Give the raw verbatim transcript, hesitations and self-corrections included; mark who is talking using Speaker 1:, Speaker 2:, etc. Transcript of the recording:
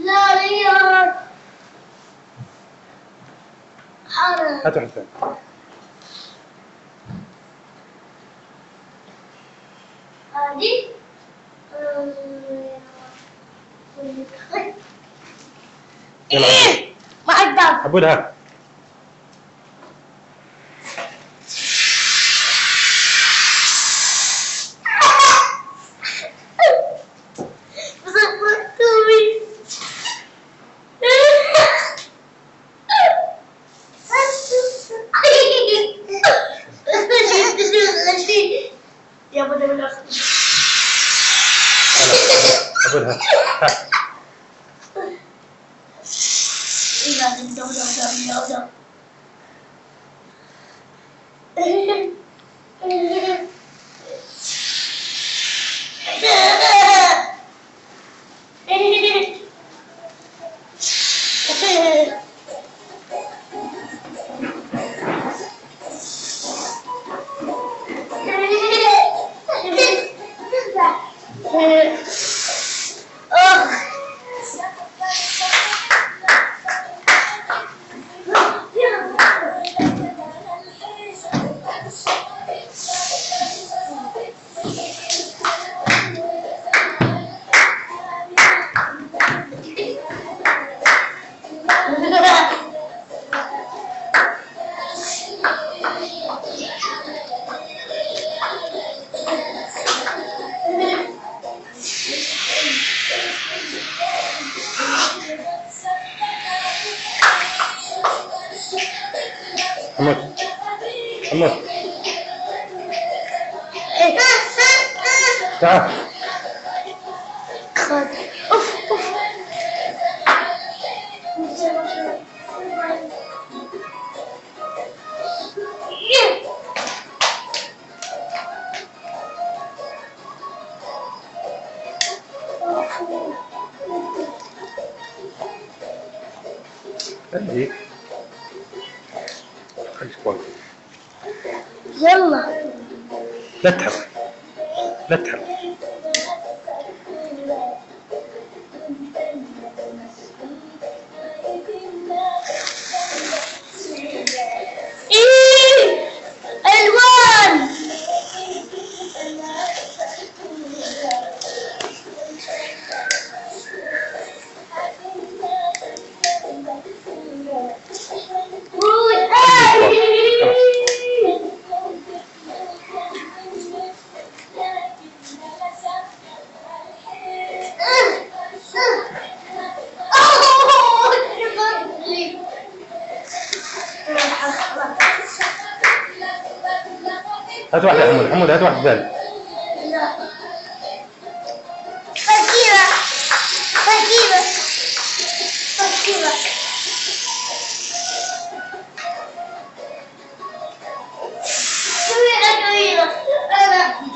Speaker 1: هات واحد ثاني.
Speaker 2: هذه
Speaker 1: يلا
Speaker 2: ما أقدر.
Speaker 1: عبود هات.
Speaker 2: يا ابو دولة
Speaker 1: عبود هات. هات.
Speaker 2: لازم دولة دولة
Speaker 1: حمود حمود تعال.
Speaker 2: خد اوف اوف
Speaker 1: خليك خليك واقف.
Speaker 2: يلا
Speaker 1: لا تحرك لا تحرك.
Speaker 2: إيه الوان
Speaker 1: هات واحد يا حمود. حمود هات واحد ثاني.
Speaker 2: فكيرة فكيرة فكيرة كبيرة كبيرة أنا